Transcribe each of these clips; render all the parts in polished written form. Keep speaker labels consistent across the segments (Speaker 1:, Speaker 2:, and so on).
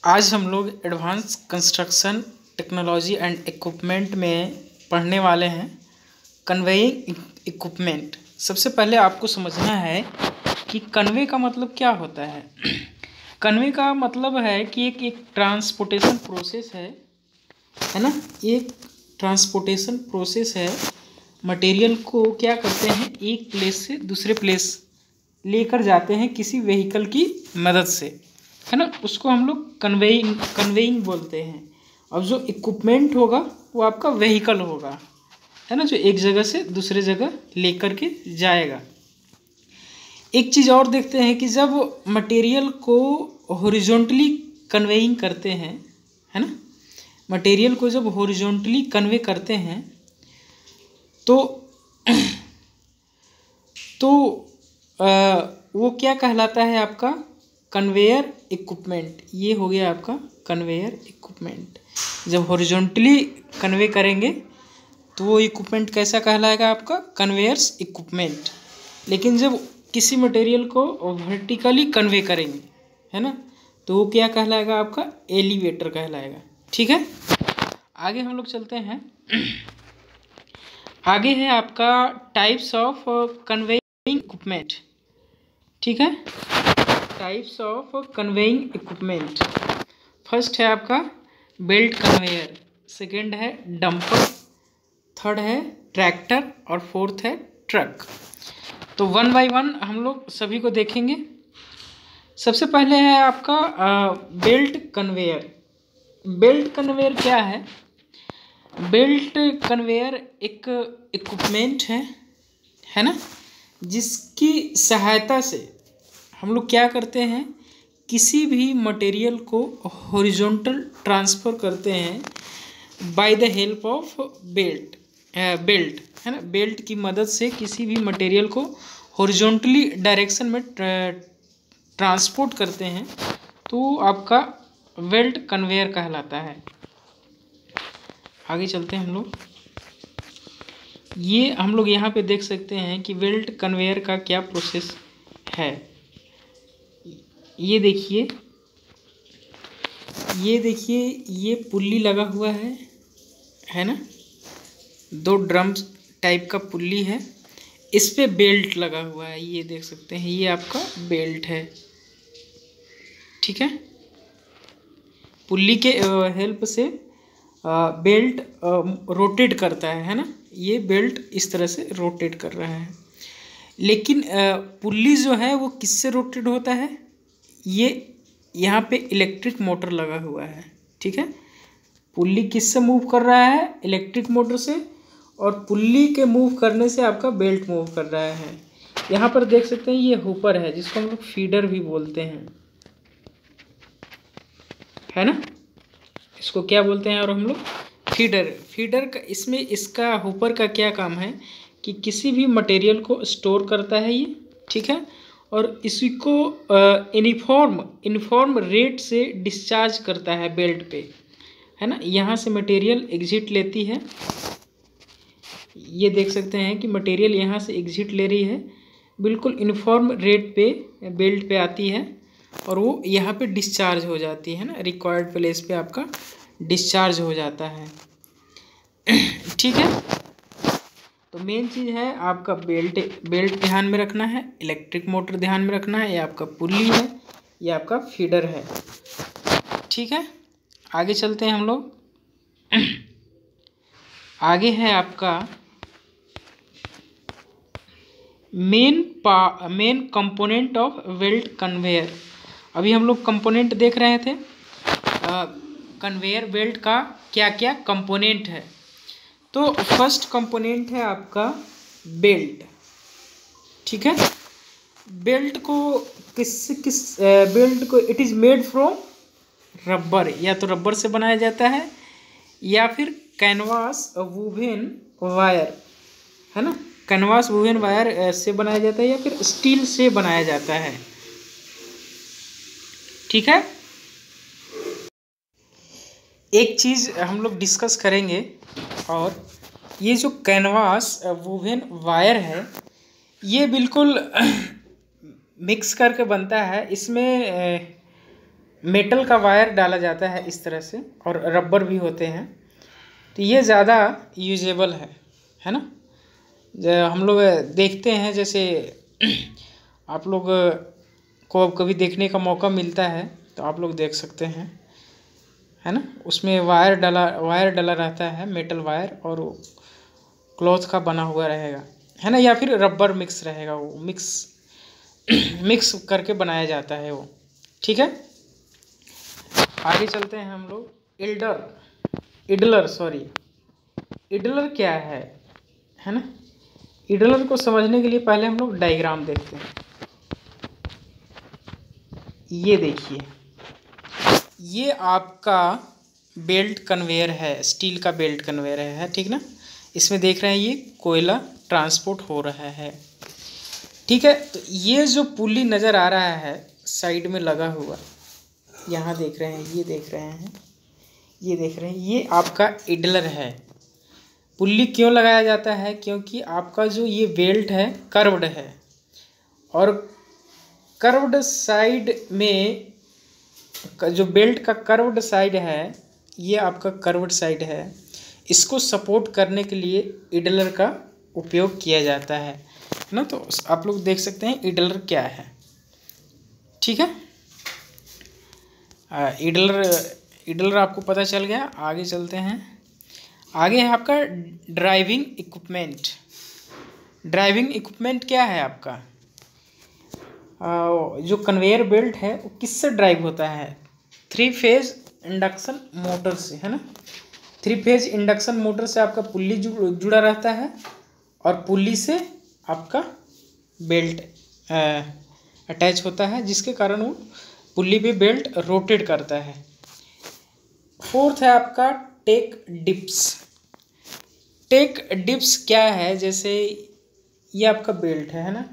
Speaker 1: आज हम लोग advance construction technology and equipment में पढ़ने वाले हैं कन्वेइंग इक्विपमेंट। सबसे पहले आपको समझना है कि कन्वे का मतलब क्या होता है। कन्वे का मतलब है कि एक ट्रांसपोर्टेशन प्रोसेस है ना। एक ट्रांसपोर्टेशन प्रोसेस है। मटेरियल को क्या करते हैं, एक प्लेस से दूसरे प्लेस लेकर जाते हैं किसी व्हीकल की मदद से, है ना। उसको हम लोग कन्वेइंग बोलते हैं। और जो इक्विपमेंट होगा वो आपका व्हीकल होगा, है ना, जो एक जगह से दूसरे जगह लेकर के जाएगा। एक चीज़ और देखते हैं कि जब मटेरियल को हॉरिजॉन्टली कन्वेइंग करते हैं, है ना, मटेरियल को जब हॉरिजॉन्टली कन्वे करते हैं तो वो क्या कहलाता है, आपका कन्वेयर इक्विपमेंट। ये हो गया आपका कन्वेयर इक्विपमेंट। जब हॉरिजॉन्टली कन्वे करेंगे तो वो इक्विपमेंट कैसा कहलाएगा, आपका कन्वेयर्स इक्विपमेंट। लेकिन जब किसी मटेरियल को वर्टिकली कन्वे करेंगे, है ना, तो वो क्या कहलाएगा, आपका एलिवेटर कहलाएगा। ठीक है, आगे हम लोग चलते हैं। आगे है आपका टाइप्स ऑफ कन्वेइंग इक्विपमेंट। ठीक है, types of conveying equipment. First है आपका बेल्ट कन्वेयर, सेकंड है डंपर, थर्ड है ट्रैक्टर और फोर्थ है ट्रक। तो वन बाय वन हम लोग सभी को देखेंगे। सबसे पहले है आपका बेल्ट कन्वेयर। बेल्ट कन्वेयर क्या है? बेल्ट कन्वेयर एक इक्विपमेंट है ना, जिसकी सहायता से हम लोग क्या करते हैं, किसी भी मटेरियल को हॉरिजॉन्टल ट्रांसफ़र करते हैं by the help of belt. है ना, बेल्ट की मदद से किसी भी मटेरियल को हॉरिजॉन्टली डायरेक्शन में ट्रांसपोर्ट करते हैं तो आपका बेल्ट कन्वेयर कहलाता है। आगे चलते हैं हम लोग। ये हम लोग यहाँ पे देख सकते हैं कि बेल्ट कन्वेयर का क्या प्रोसेस है। ये देखिए, ये पुल्ली लगा हुआ है ना, दो ड्रम्स टाइप का पुल्ली है, इस पे बेल्ट लगा हुआ है। ये देख सकते हैं, ये आपका बेल्ट है। ठीक है, पुल्ली के हेल्प से बेल्ट रोटेट करता है ना। ये बेल्ट इस तरह से रोटेट कर रहा है। लेकिन पुल्ली जो है वो किससे रोटेट होता है, ये यहाँ पे इलेक्ट्रिक मोटर लगा हुआ है। ठीक है, पुल्ली किससे मूव कर रहा है, इलेक्ट्रिक मोटर से, और पुल्ली के मूव करने से आपका बेल्ट मूव कर रहा है। यहाँ पर देख सकते हैं ये हुपर है, जिसको हम लोग फीडर भी बोलते हैं, है ना। इसको क्या बोलते हैं और हम लोग फीडर का। इसमें इसका हुपर का क्या काम है कि किसी भी मटेरियल को स्टोर करता है ये, ठीक है, और इसी को यूनिफॉर्म रेट से डिस्चार्ज करता है बेल्ट पे, है ना। यहाँ से मटेरियल एग्जिट लेती है। ये देख सकते हैं कि मटेरियल यहाँ से एग्जिट ले रही है, बिल्कुल यूनिफॉर्म रेट पे बेल्ट पे आती है और वो यहाँ पे डिस्चार्ज हो जाती है ना, रिक्वायर्ड प्लेस पे आपका डिस्चार्ज हो जाता है। ठीक है, तो मेन चीज़ है आपका बेल्ट ध्यान में रखना है, इलेक्ट्रिक मोटर ध्यान में रखना है, ये आपका पुल्ली है, ये आपका फीडर है। ठीक है, आगे चलते हैं हम लोग। आगे है आपका main component of belt conveyor. अभी हम लोग कंपोनेंट देख रहे थे, कन्वेयर बेल्ट का क्या क्या कंपोनेंट है। तो फर्स्ट कंपोनेंट है आपका बेल्ट। ठीक है, बेल्ट को बेल्ट को it is made from rubber, या तो रबर से बनाया जाता है या फिर कैनवास वूवेन वायर, है ना, कैनवास वूवेन वायर से बनाया जाता है या फिर स्टील से बनाया जाता है। ठीक है, एक चीज़ हम लोग डिस्कस करेंगे, और ये जो कैनवास वूवेन वायर है ये बिल्कुल मिक्स करके बनता है। इसमें मेटल का वायर डाला जाता है इस तरह से, और रबर भी होते हैं, तो ये ज़्यादा यूजेबल है ना। हम लोग देखते हैं, जैसे आप लोग को कभी देखने का मौका मिलता है तो आप लोग देख सकते हैं, है ना। उसमें वायर डला रहता है, मेटल वायर, और क्लॉथ का बना हुआ रहेगा, है ना, या फिर रबर मिक्स रहेगा, वो मिक्स करके बनाया जाता है वो। ठीक है, आगे चलते हैं हम लोग। इडलर क्या है ना। इडलर को समझने के लिए पहले हम लोग डायग्राम देखते हैं। ये देखिए, ये आपका बेल्ट कन्वेयर है, स्टील का बेल्ट कन्वेयर है, ठीक ना। इसमें देख रहे हैं ये कोयला ट्रांसपोर्ट हो रहा है, ठीक है। तो ये जो पुली नज़र आ रहा है साइड में लगा हुआ, यहाँ देख रहे हैं, ये देख रहे हैं, ये आपका इडलर है। पुल्ली क्यों लगाया जाता है? क्योंकि आपका जो ये बेल्ट है कर्व्ड है, और कर्व्ड साइड में जो बेल्ट का कर्व्ड साइड है, ये आपका कर्व्ड साइड है, इसको सपोर्ट करने के लिए इडलर का उपयोग किया जाता है ना। तो आप लोग देख सकते हैं इडलर क्या है, ठीक है। इडलर आपको पता चल गया। आगे चलते हैं। आगे है आपका ड्राइविंग इक्विपमेंट। ड्राइविंग इक्विपमेंट क्या है आपका? जो कन्वेयर बेल्ट है वो किससे ड्राइव होता है? 3 फेज इंडक्शन मोटर से, है ना। 3 फेज इंडक्शन मोटर से आपका पुल्ली जुड़ा रहता है, और पुल्ली से आपका बेल्ट अटैच होता है, जिसके कारण वो पुल्ली पे बेल्ट रोटेट करता है। 4th है आपका टेक डिप्स। टेक डिप्स क्या है? जैसे ये आपका बेल्ट है ना,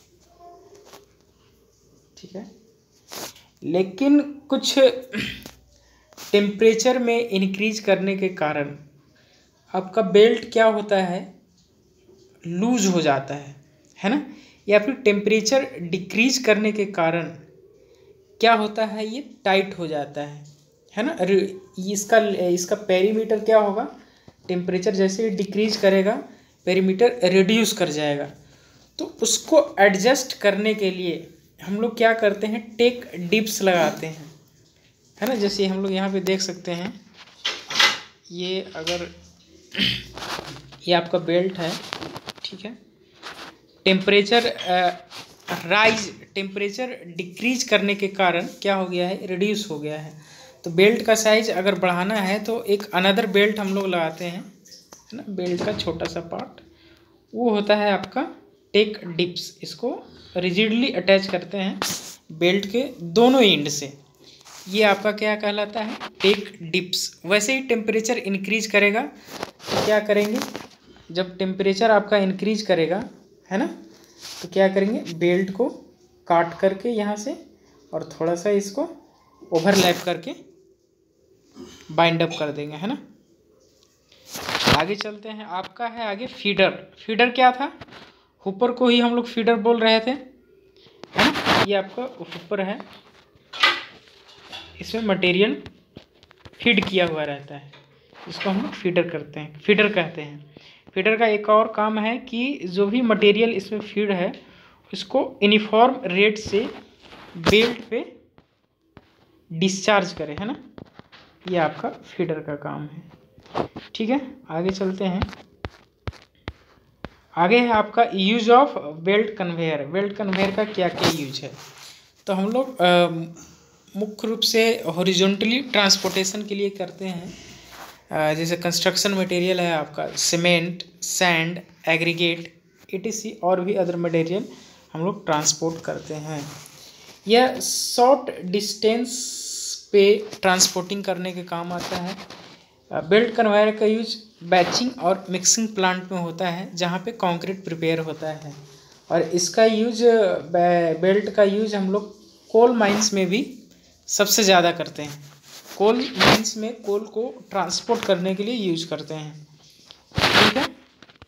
Speaker 1: ठीक है, लेकिन कुछ टेम्परेचर में इंक्रीज करने के कारण आपका बेल्ट क्या होता है, लूज हो जाता है ना, या फिर टेम्परेचर डिक्रीज करने के कारण क्या होता है, ये टाइट हो जाता है ना। इसका पेरीमीटर क्या होगा, टेम्परेचर जैसे ही डिक्रीज करेगा पेरीमीटर रिड्यूस कर जाएगा। तो उसको एडजस्ट करने के लिए हम लोग क्या करते हैं, टेक डिप्स लगाते हैं, है ना। जैसे हम लोग यहाँ पे देख सकते हैं, ये अगर ये आपका बेल्ट है, ठीक है, टेम्परेचर डिक्रीज करने के कारण क्या हो गया है, रिड्यूस हो गया है। तो बेल्ट का साइज अगर बढ़ाना है तो एक अनदर बेल्ट हम लोग लगाते हैं, है ना। बेल्ट का छोटा सा पार्ट वो होता है आपका टेक डिप्स। इसको रिजिडली अटैच करते हैं बेल्ट के दोनों एंड से। ये आपका क्या कहलाता है, टेक डिप्स। वैसे ही टेम्परेचर इंक्रीज करेगा तो क्या करेंगे, जब टेम्परेचर आपका इंक्रीज करेगा, है ना, तो क्या करेंगे, बेल्ट को काट करके यहाँ से और थोड़ा सा इसको ओवरलैप करके बाइंड अप कर देंगे, है ना। आगे चलते हैं। आपका है आगे फीडर। फीडर क्या था? हुपर को ही हम लोग फीडर बोल रहे थे, है ना। ये आपका हुपर है, इसमें मटेरियल फीड किया हुआ रहता है, इसको हम लोग फीडर कहते हैं। फीडर का एक और काम है कि जो भी मटेरियल इसमें फीड है उसको यूनिफॉर्म रेट से बेल्ट पे डिस्चार्ज करे, है ना। ये आपका फीडर का काम है, ठीक है। आगे चलते हैं। आगे है आपका use of belt conveyor. Belt conveyor का क्या क्या यूज है? तो हम लोग मुख्य रूप से हॉरिजॉन्टली ट्रांसपोर्टेशन के लिए करते हैं। जैसे कंस्ट्रक्शन मटेरियल है आपका, सीमेंट, सैंड, एग्रीगेट, etc, और भी अदर मटेरियल हम लोग ट्रांसपोर्ट करते हैं। यह शॉर्ट डिस्टेंस पे ट्रांसपोर्टिंग करने के काम आता है। बेल्ट कन्वेयर का यूज बैचिंग और मिक्सिंग प्लांट में होता है, जहाँ पे कंक्रीट प्रिपेयर होता है, और इसका यूज बेल्ट का यूज हम लोग कोल माइंस में भी सबसे ज़्यादा करते हैं। कोल माइंस में कोल को ट्रांसपोर्ट करने के लिए यूज करते हैं, ठीक है।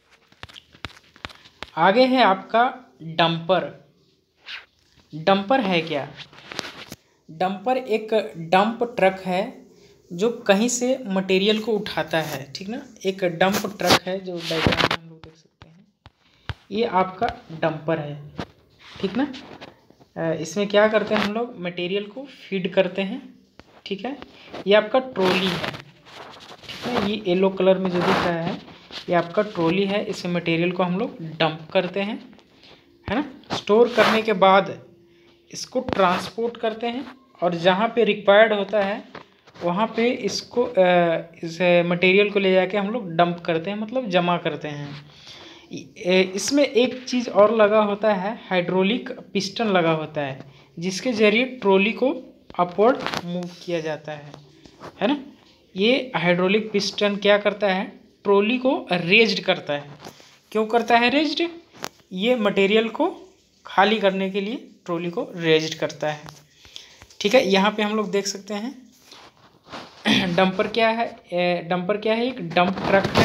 Speaker 1: आगे है आपका डंपर। डंपर है क्या? डंपर एक डंप ट्रक है जो कहीं से मटेरियल को उठाता है, ठीक ना। एक डंप ट्रक है जो डायग्राम में हम लोग देख सकते हैं, ये आपका डंपर है, ठीक ना। इसमें क्या करते हैं हम लोग, मटेरियल को फीड करते हैं, ठीक है। ये आपका ट्रॉली है, ठीक है। ये येलो कलर में जो दिख रहा है ये आपका ट्रॉली है, इसमें मटेरियल को हम लोग डंप करते हैं, है ना। स्टोर करने के बाद इसको ट्रांसपोर्ट करते हैं और जहाँ पे रिक्वायर्ड होता है वहाँ पे इसको इस मटेरियल को ले जाके हम लोग डंप करते हैं, मतलब जमा करते हैं। इसमें एक चीज़ और लगा होता है, हाइड्रोलिक पिस्टन लगा होता है, जिसके ज़रिए ट्रॉली को अपवर्ड मूव किया जाता है ना। ये हाइड्रोलिक पिस्टन क्या करता है, ट्रॉली को रेज्ड करता है। क्यों करता है रेज्ड, ये मटेरियल को खाली करने के लिए ट्रॉली को रेज्ड करता है, ठीक है। यहाँ पे हम लोग देख सकते हैं डंपर क्या है, डंपर क्या है, एक डंप ट्रक है।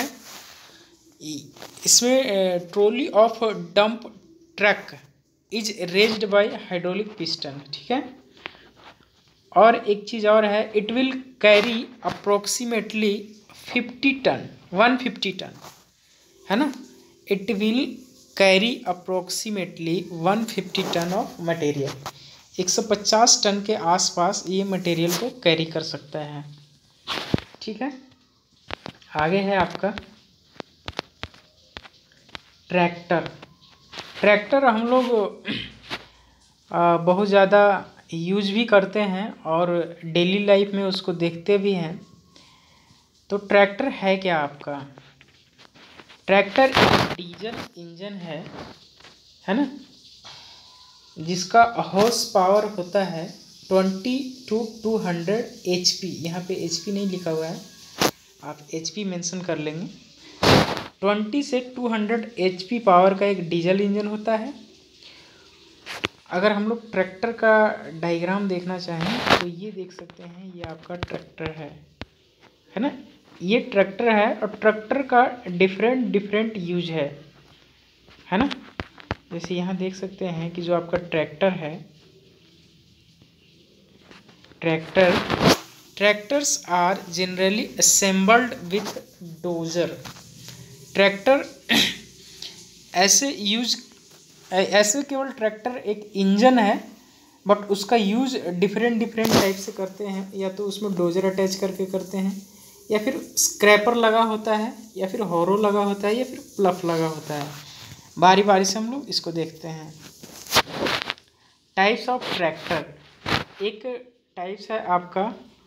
Speaker 1: इसमें trolley of dump truck is raised by hydraulic piston, ठीक है। और एक चीज़ और है, it will carry approximately 50 ton 150 ton, है ना। It will carry approximately 150 ton of material, 150 ton के आसपास ये मटेरियल को कैरी कर सकता है, ठीक है। आगे है आपका ट्रैक्टर। ट्रैक्टर हम लोग बहुत ज़्यादा यूज भी करते हैं और डेली लाइफ में उसको देखते भी हैं। तो ट्रैक्टर है क्या आपका, ट्रैक्टर एक डीजल इंजन है ना, जिसका हॉर्स पावर होता है 20 to 200 HP। यहाँ पे HP नहीं लिखा हुआ है, आप HP मेंशन कर लेंगे। 20 से 200 HP पावर का एक डीजल इंजन होता है। अगर हम लोग ट्रैक्टर का डायग्राम देखना चाहें तो ये देख सकते हैं, ये आपका ट्रैक्टर है ना। ये ट्रैक्टर है और ट्रैक्टर का डिफरेंट यूज है ना। जैसे यहाँ देख सकते हैं कि जो आपका ट्रैक्टर है, tractors are generally assembled with dozer. Tractor ऐसे केवल ट्रैक्टर एक इंजन है, बट उसका यूज डिफरेंट टाइप से करते हैं। या तो उसमें डोजर अटैच करके करते हैं, या फिर स्क्रैपर लगा होता है, या फिर हॉरो लगा होता है, या फिर प्लफ लगा होता है। बारी बारी से हम लोग इसको देखते हैं। टाइप्स ऑफ ट्रैक्टर, एक टाइप्स है आपका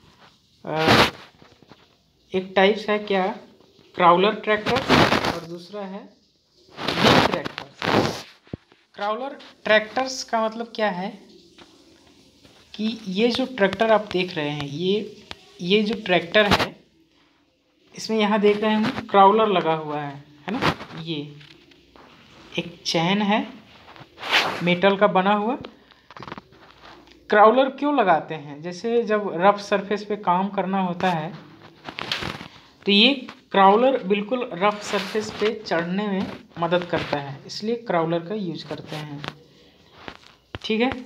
Speaker 1: एक टाइप्स है क्या, क्राउलर ट्रैक्टर, और दूसरा है व्हील ट्रैक्टर। क्राउलर ट्रैक्टर्स का मतलब क्या है कि ये जो ट्रैक्टर आप देख रहे हैं, ये जो ट्रैक्टर है, इसमें यहाँ देख रहे हैं क्राउलर लगा हुआ है ना। ये एक चैन है मेटल का बना हुआ। क्राउलर क्यों लगाते हैं, जैसे जब रफ सरफेस पे काम करना होता है तो ये क्राउलर बिल्कुल रफ सरफेस पे चढ़ने में मदद करता है, इसलिए क्राउलर का यूज करते हैं, ठीक है।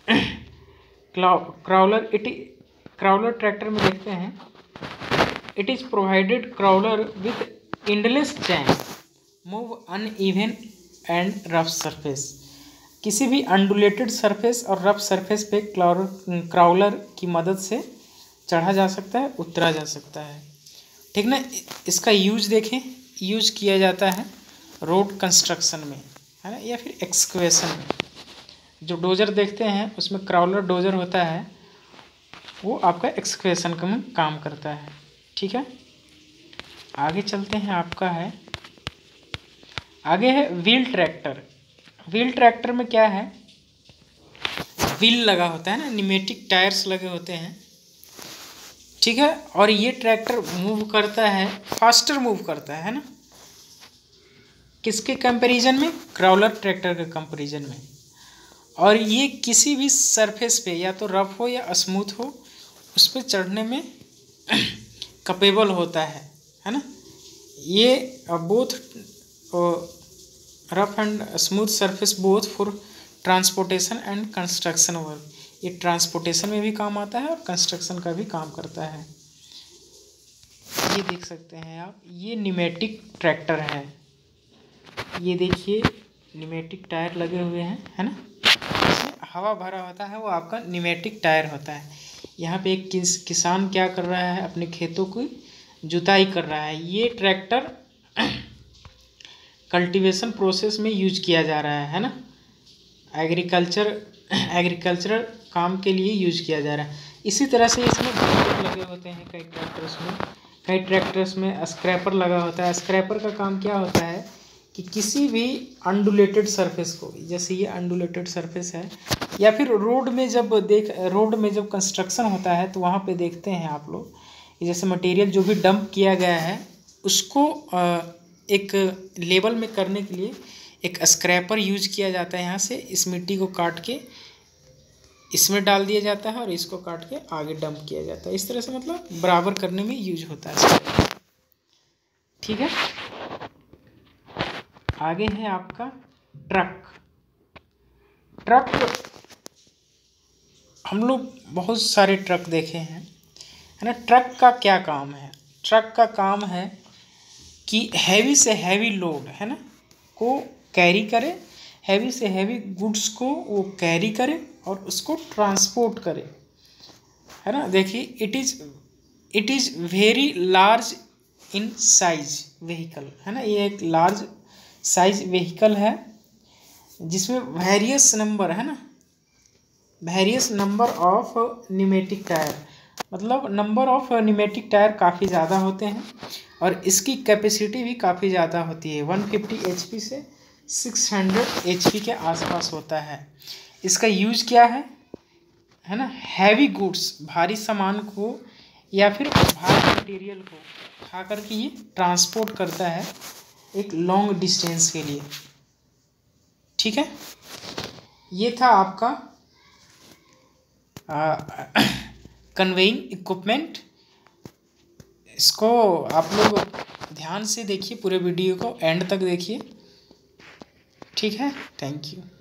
Speaker 1: क्राउलर ट्रैक्टर में देखते हैं, it is provided crawler with endless chain move uneven and rough surface. किसी भी अनडुलेटेड सरफेस और रफ सरफेस पे क्राउलर की मदद से चढ़ा जा सकता है, उतरा जा सकता है, ठीक ना। इसका यूज देखें, यूज किया जाता है रोड कंस्ट्रक्शन में, है ना, या फिर एक्सकवेशन में। जो डोजर देखते हैं उसमें क्राउलर डोजर होता है, वो आपका एक्सकवेशन का काम करता है, ठीक है। आगे चलते हैं, आपका है आगे है व्हील ट्रैक्टर। व्हील ट्रैक्टर में क्या है, व्हील लगा होता है ना, न्यूमेटिक टायर्स लगे होते हैं, ठीक है। और ये ट्रैक्टर मूव करता है, फास्टर मूव करता है ना, किसके कंपैरिजन में, क्राउलर ट्रैक्टर के कंपैरिजन में। और ये किसी भी सरफेस पे, या तो रफ हो या स्मूथ हो, उस पर चढ़ने में कैपेबल होता है ना। ये both rough and smooth surface both for transportation and construction work. ये ट्रांसपोर्टेशन में भी काम आता है और कंस्ट्रक्शन का भी काम करता है। ये देख सकते हैं आप, ये न्यूमेटिक ट्रैक्टर है। ये देखिए न्यूमेटिक टायर लगे हुए हैं, है ना, इसमें हवा भरा होता है, वो आपका न्यूमेटिक टायर होता है। यहाँ पे एक किसान क्या कर रहा है, अपने खेतों की जुताई कर रहा है। ये ट्रैक्टर कल्टीवेशन प्रोसेस में यूज किया जा रहा है ना, एग्रीकल्चरल काम के लिए यूज किया जा रहा है। इसी तरह से इसमें ब्लेड लगे होते हैं कई ट्रैक्टर्स में स्क्रैपर लगा होता है। स्क्रैपर का काम क्या होता है कि किसी भी अनडुलेटेड सरफेस को, जैसे ये अनडुलेटेड सरफेस है, या फिर रोड में जब कंस्ट्रक्शन होता है तो वहाँ पे देखते हैं आप लोग, जैसे मटेरियल जो भी डंप किया गया है उसको एक लेवल में करने के लिए एक स्क्रैपर यूज किया जाता है। यहाँ से इस मिट्टी को काट के इसमें डाल दिया जाता है और इसको काट के आगे डंप किया जाता है। इस तरह से मतलब बराबर करने में यूज होता है। ठीक है, आगे है आपका ट्रक। हम लोग बहुत सारे ट्रक देखे हैं, है ना। ट्रक का क्या काम है? ट्रक का काम है कि हैवी से हैवी लोड, है ना, को कैरी करे, हैवी से हैवी गुड्स को वो कैरी करे और उसको ट्रांसपोर्ट करे, है ना। देखिए it is very large in size vehicle, है ना। ये एक लार्ज साइज व्हीकल है जिसमें वेरियस नंबर, है ना, various number of pneumatic tyre, मतलब नंबर ऑफ न्यूमेटिक टायर काफ़ी ज़्यादा होते हैं और इसकी कैपेसिटी भी काफ़ी ज़्यादा होती है। 150 HP से 600 HP के आसपास होता है। इसका यूज क्या है ना, हैवी गुड्स, भारी सामान को या फिर भारी मटेरियल को उठा करके ये ट्रांसपोर्ट करता है एक लॉन्ग डिस्टेंस के लिए। ठीक है, ये था आपका कन्वेइंग इक्विपमेंट। इसको आप लोग ध्यान से देखिए, पूरे वीडियो को एंड तक देखिए। ठीक है, थैंक यू।